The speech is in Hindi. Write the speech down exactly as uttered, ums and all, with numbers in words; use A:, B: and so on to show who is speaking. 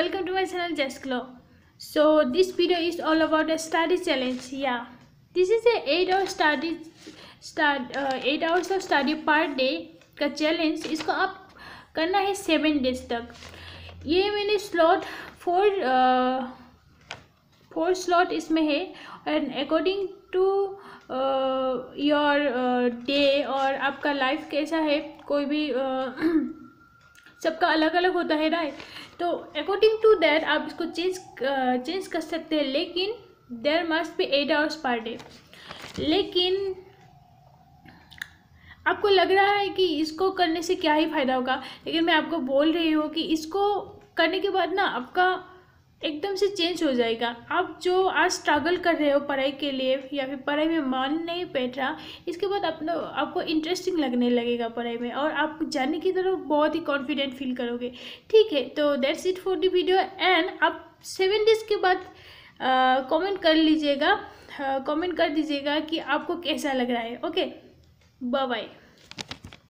A: welcome to my channel Just Glow. So this video is all about a study challenge. Yeah, this is a eight hour study start uh, eight hours of study per day का challenge. इसको आप करना है सेवन डेज तक. ये मैंने स्लॉट फोर फोर स्लॉट इसमें है and according to your day और आपका लाइफ कैसा है, कोई भी uh, सबका अलग अलग होता है राइट. तो अकॉर्डिंग टू दैट आप इसको चेंज चेंज कर सकते हैं, लेकिन there must be eight hours per day. लेकिन आपको लग रहा है कि इसको करने से क्या ही फ़ायदा होगा, लेकिन मैं आपको बोल रही हूँ कि इसको करने के बाद ना आपका एकदम से चेंज हो जाएगा. आप जो आज स्ट्रगल कर रहे हो पढ़ाई के लिए या फिर पढ़ाई में मन नहीं बैठ रहा, इसके बाद अपना आपको इंटरेस्टिंग लगने लगेगा पढ़ाई में और आप जाने की तरफ बहुत ही कॉन्फिडेंट फील करोगे. ठीक है, तो that's it for the video. And आप सेवन डेज़ के बाद कमेंट कर लीजिएगा, कमेंट कर दीजिएगा कि आपको कैसा लग रहा है. Okay, bye bye.